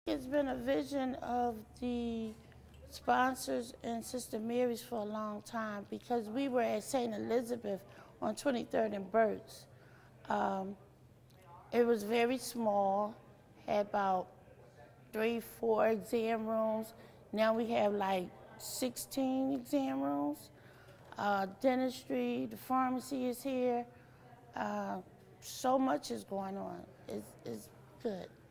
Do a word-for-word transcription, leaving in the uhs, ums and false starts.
It's been a vision of the sponsors and Sister Mary's for a long time, because we were at Saint Elizabeth on twenty-third and Burks. Um, it was very small, had about three, four exam rooms. Now we have like sixteen exam rooms. Uh, dentistry, the pharmacy is here. Uh, so much is going on. It's, it's good.